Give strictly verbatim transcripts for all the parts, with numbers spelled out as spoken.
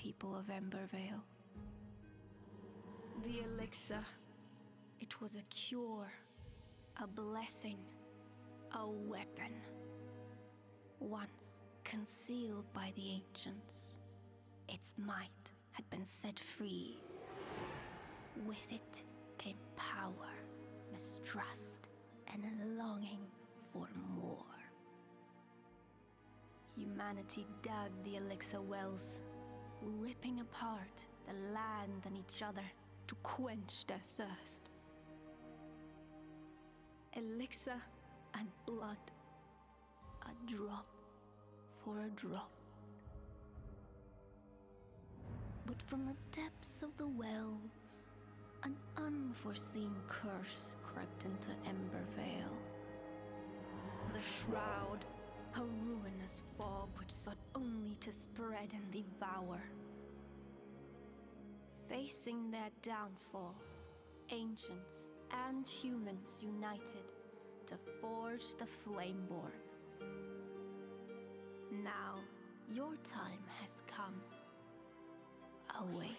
people of Embervale. The elixir, it was a cure, a blessing, a weapon. Once concealed by the ancients, its might had been set free. With it came power, mistrust, and a longing for more. Humanity dug the elixir wells, ripping apart the land and each other to quench their thirst. Elixir and blood, a drop for a drop. But from the depths of the wells, an unforeseen curse crept into Embervale. The Shroud, a ruinous fog which sought only to spread and devour. Facing their downfall, ancients and humans united to forge the Flameborn. Now, your time has come. Awake.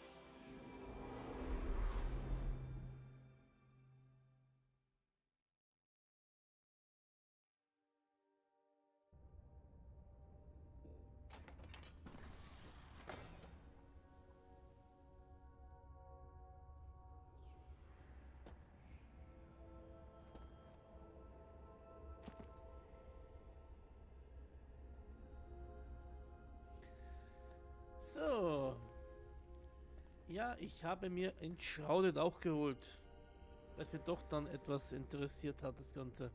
So. Ja, ich habe mir Enshrouded auch geholt. Weil es mich doch dann etwas interessiert hat, das Ganze.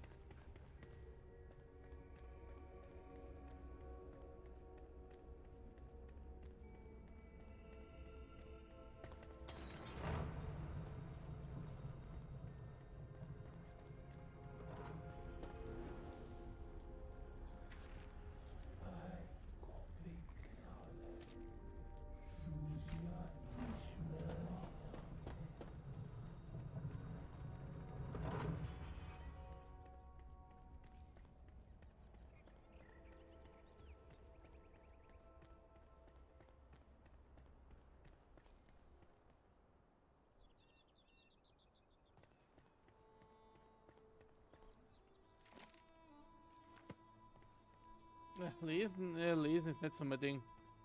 Ja, lesen, äh, lesen ist nicht so mein Ding.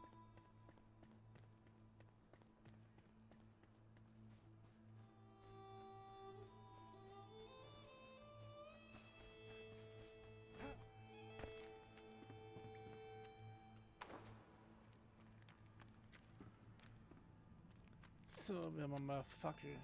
So, wir haben mal Fackel.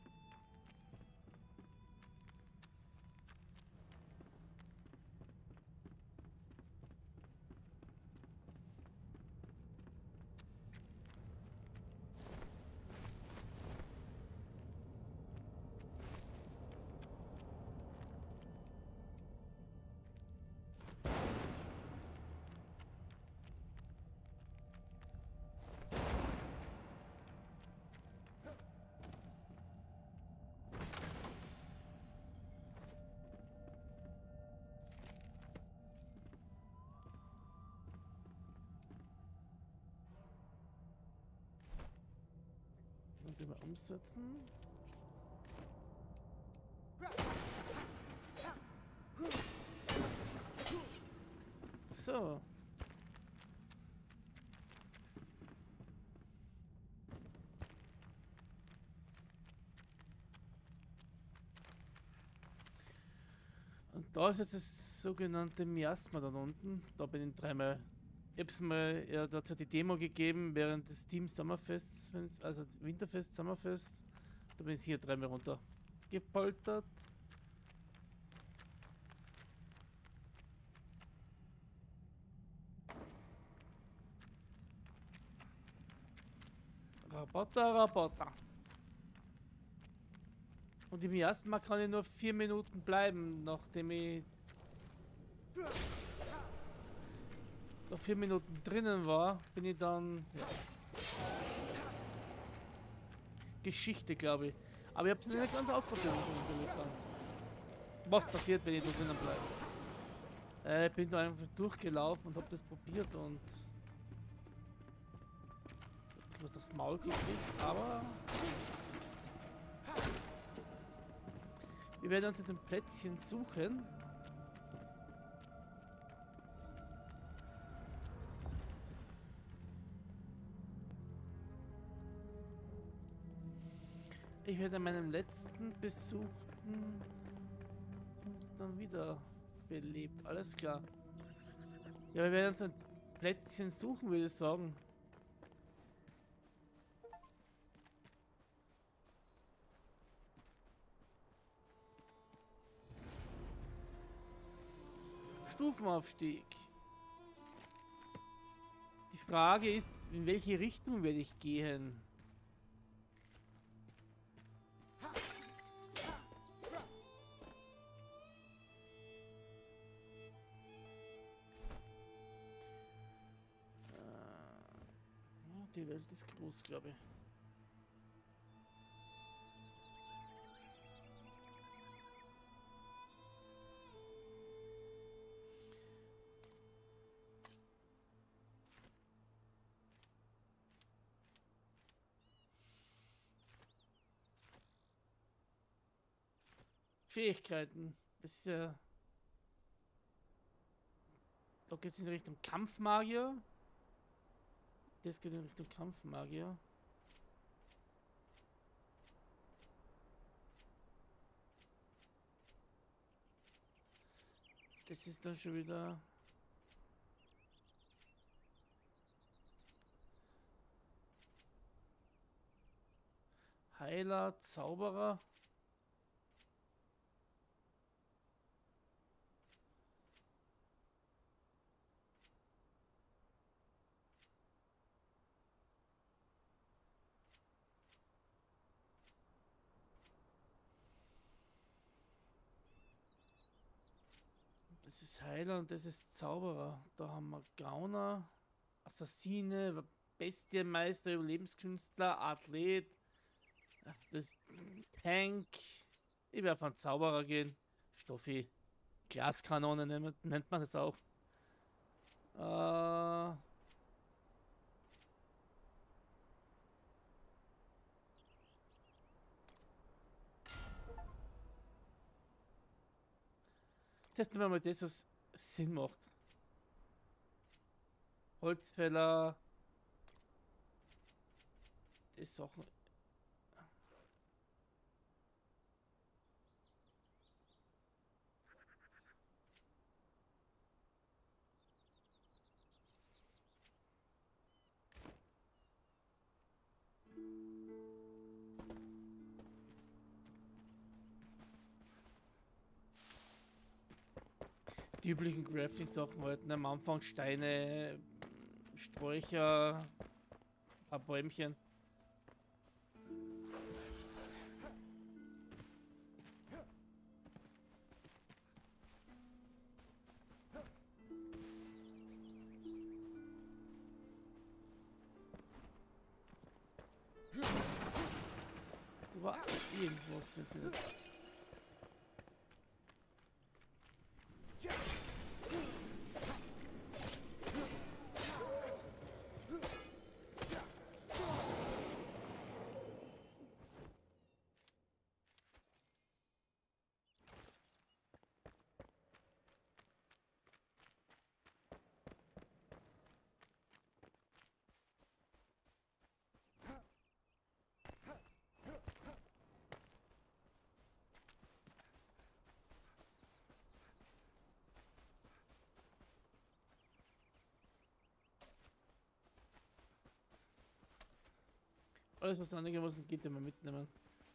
Und immer umsetzen. So. Und da ist jetzt das sogenannte Miasma da unten. Da bin ich dreimal. Ich habe es mal, ja, da hat es die Demo gegeben während des Team Sommerfests, also Winterfest, Sommerfest. Da bin ich hier dreimal runter gepoltert. Roboter, Roboter. Und im Miasma kann ich nur vier Minuten bleiben, nachdem ich noch vier Minuten drinnen war, bin ich dann ja, Geschichte, glaube ich. Aber ich habe es nicht ganz ausprobiert, muss ich sagen. Was passiert, wenn ich da drinnen bleibe? Äh, ich bin da einfach durchgelaufen und habe das probiert und bisschen was aufs Maul gekriegt, aber wir werden uns jetzt ein Plätzchen suchen. Ich werde an meinem letzten besuchten und dann wieder belebt. Alles klar. Ja, wir werden uns ein Plätzchen suchen, würde ich sagen. Stufenaufstieg. Die Frage ist, in welche Richtung werde ich gehen? Die Welt ist groß, glaube ich. Fähigkeiten. Das ist ja... Da geht es in Richtung Kampfmagier. Das geht in Richtung Kampfmagier. Das ist dann schon wieder... Heiler, Zauberer. Das ist Heiler und das ist Zauberer. Da haben wir Gauner, Assassine, Bestienmeister, Überlebenskünstler, Athlet, das ist Tank. Ich werde auf einen Zauberer gehen. Stoffi. Glaskanone nennt, nennt man das auch. Äh... Testen wir mal das, was Sinn macht. Holzfäller. Die Sachen. Die üblichen Crafting-Sachen halt. Am Anfang Steine, Sträucher, ein paar Bäumchen. Da war irgendwas mit mir. Alles, was einigermaßen geht, immer mitnehmen.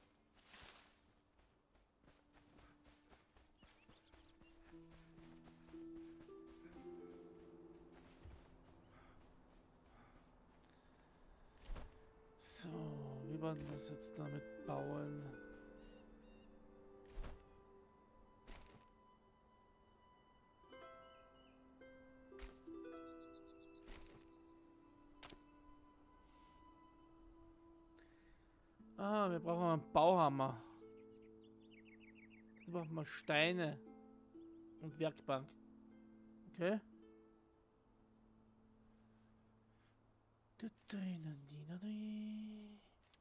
So, wie war denn das jetzt damit bauen? Ah, wir brauchen einen Bauhammer. Wir brauchen mal Steine und Werkbank. Okay. Drinnen, Dina, drin.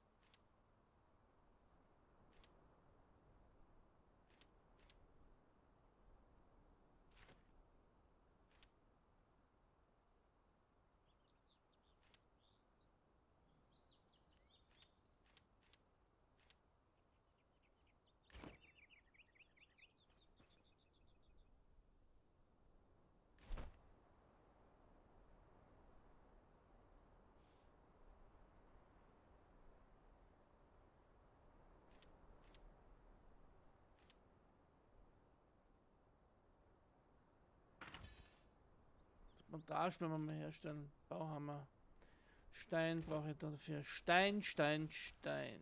Montage werden wir mal herstellen. Bauhammer. Stein brauche ich dafür. Stein, Stein, Stein.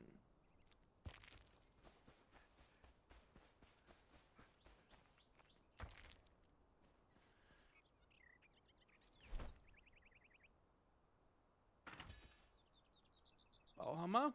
Bauhammer.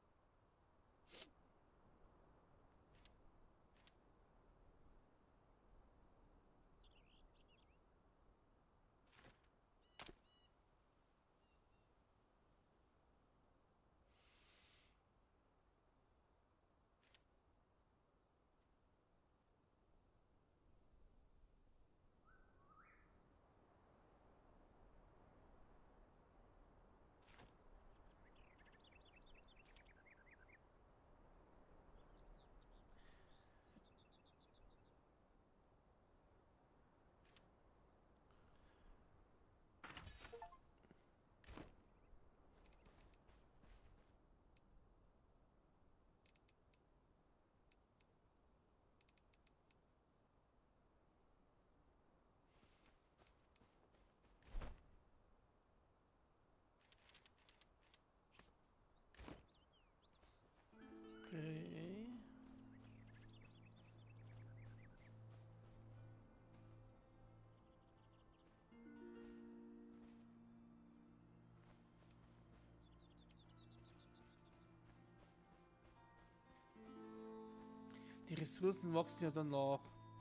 Okay. Die Ressourcen wachsen ja danach.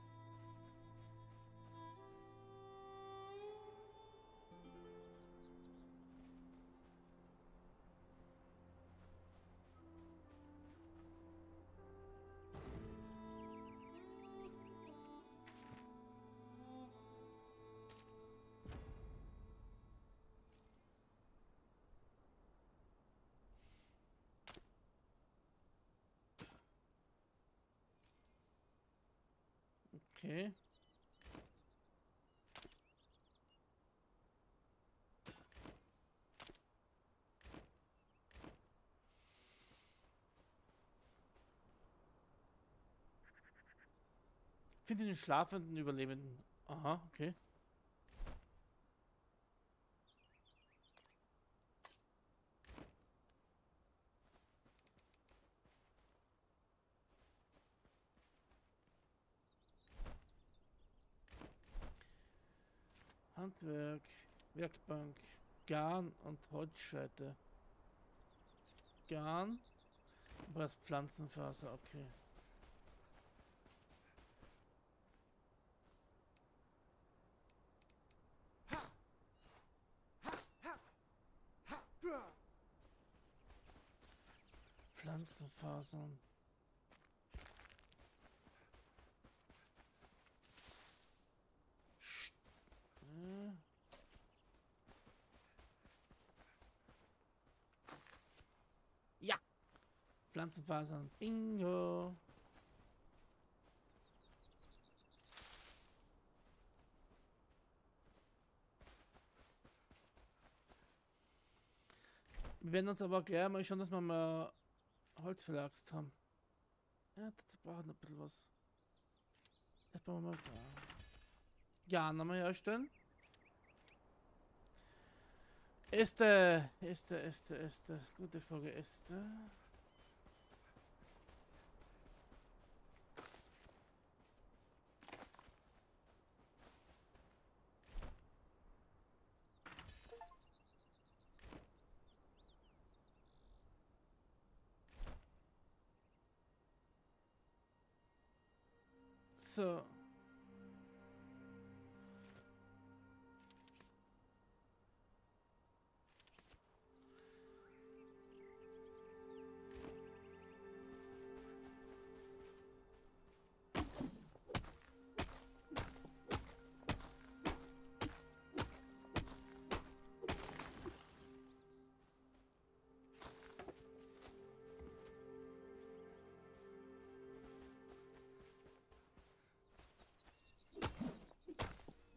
Okay. Finde den schlafenden Überlebenden. Aha, okay. Handwerk, Werkbank, Garn und Holzscheite. Garn, aber Pflanzenfaser, okay. Pflanzenfasern. Ja! Pflanzenfasern. Bingo! Wir werden uns aber gleich mal schauen, dass wir mal Holz verlagst haben. Ja, dazu brauchen wir noch ein bisschen was. Das brauchen wir mal da. Ja, nochmal herstellen. Äste, Äste, Äste, Äste. Gute Frage, Äste. So.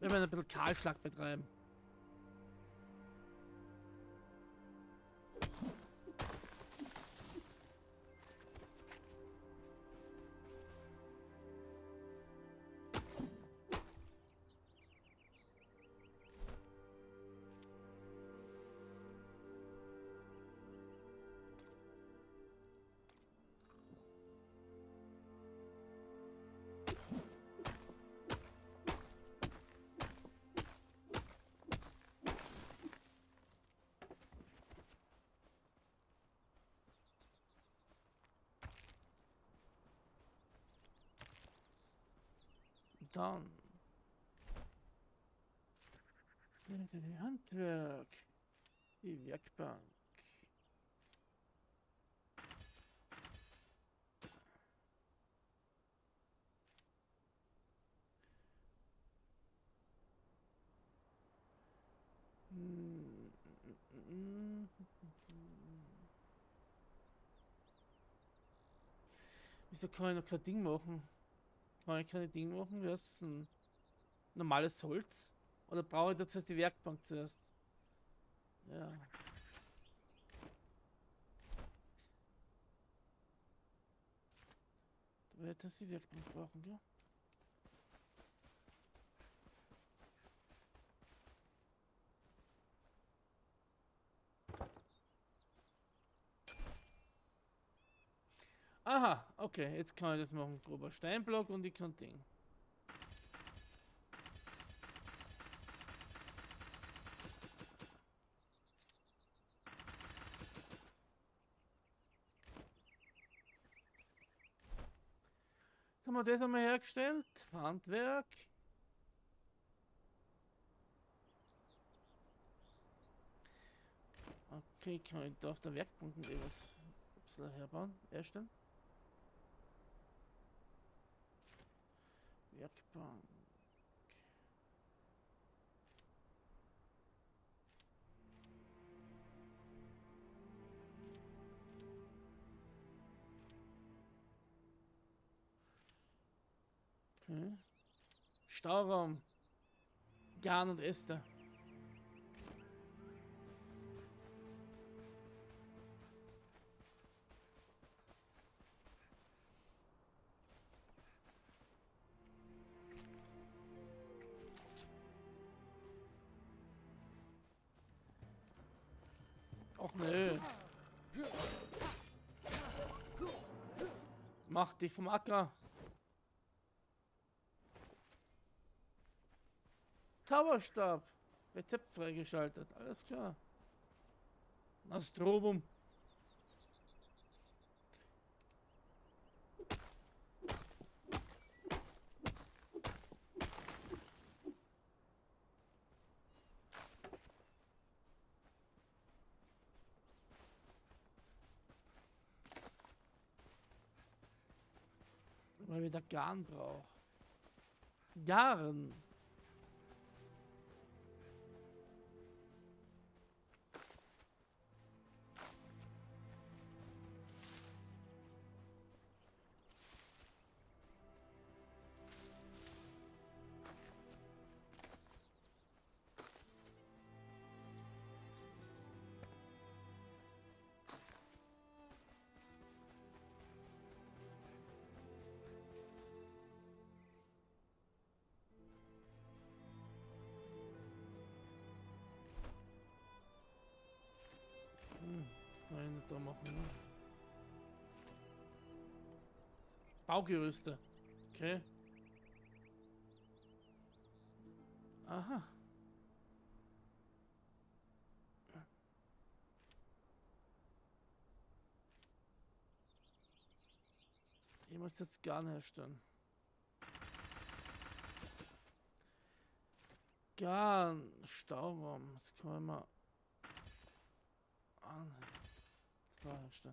Wir werden ein bisschen Kahlschlag betreiben. Dann. Die Handwerk. Die Werkbank. Wieso kann ich noch kein Ding machen? Kann ich keine Ding machen? Wie heißt ein normales Holz? Oder brauche ich da zuerst die Werkbank zuerst? Ja. Da werde ich jetzt die Werkbank brauchen, gell? Aha, okay, jetzt kann ich das machen. Grober Steinblock und ich kann Ding. Jetzt haben wir das einmal hergestellt. Handwerk. Okay, kann ich da auf der Werkbank etwas ein bisschen herbauen, erstellen? Werkbank. Okay. Stauraum. Garn und Äste. Och nö. Mach dich vom Acker. Zauberstab. Rezept freigeschaltet. Alles klar. Astrobum. Weil wir da Garn brauchen. Garn. Hm, kann ich nicht da machen. Ne? Baugerüste. Okay. Aha. Ich muss jetzt Garn herstellen. Garn, Stauraum, das können wir an herstellen.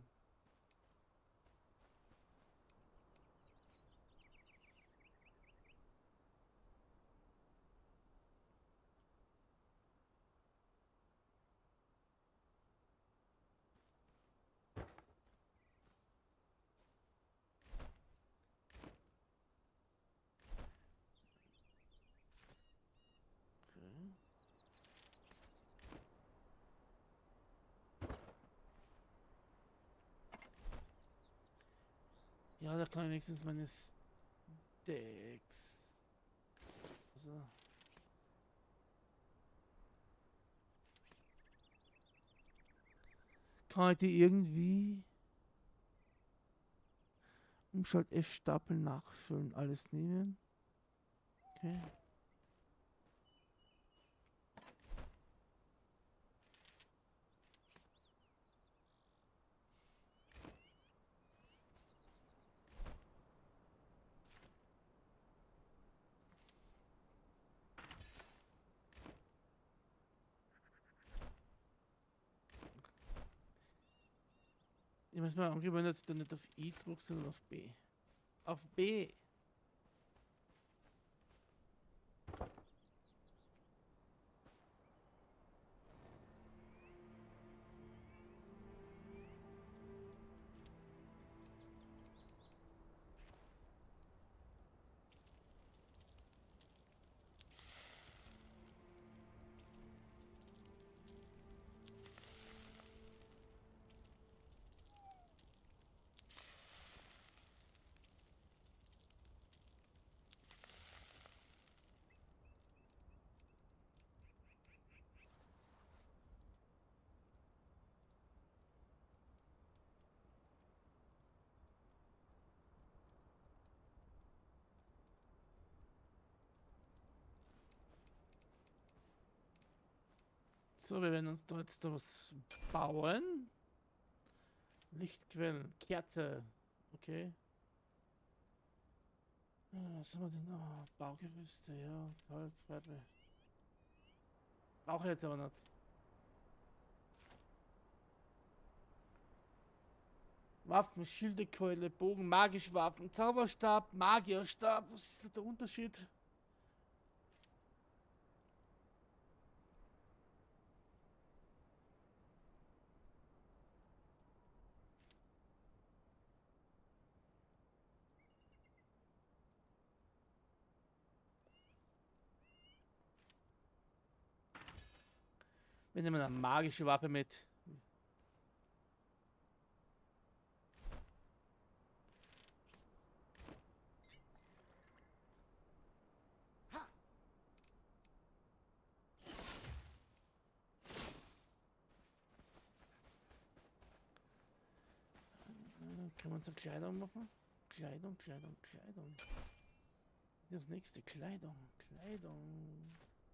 Ja, da kann ich wenigstens meine Stacks. Also. Kann ich die irgendwie Umschalt F Stapel nachfüllen, alles nehmen? Okay. Ich muss mal angewöhnen, dass ich da nicht auf I drücke, sondern auf B. Auf B! So, wir werden uns da jetzt da was bauen. Lichtquellen, Kerze. Okay. Ah, was haben wir denn noch? Baugerüste, ja, toll, freut mich. Brauche ich jetzt aber nicht. Waffen, Schilde, Keule, Bogen, magische Waffen, Zauberstab, Magierstab. Was ist da der Unterschied? Wir nehmen eine magische Waffe mit. Können wir uns eine Kleidung machen? Kleidung, Kleidung, Kleidung. Das nächste, Kleidung, Kleidung.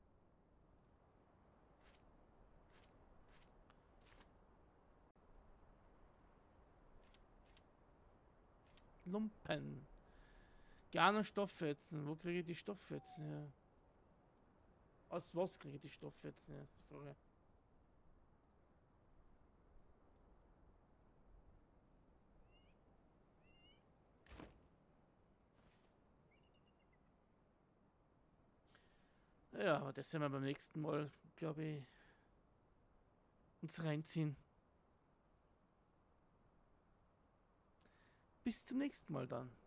Lumpen. Gerne Stofffetzen. Wo kriege ich die Stofffetzen her? Aus was kriege ich die Stofffetzen her? Ist die Frage. Ja, aber das werden wir beim nächsten Mal, glaube ich, uns reinziehen. Bis zum nächsten Mal dann.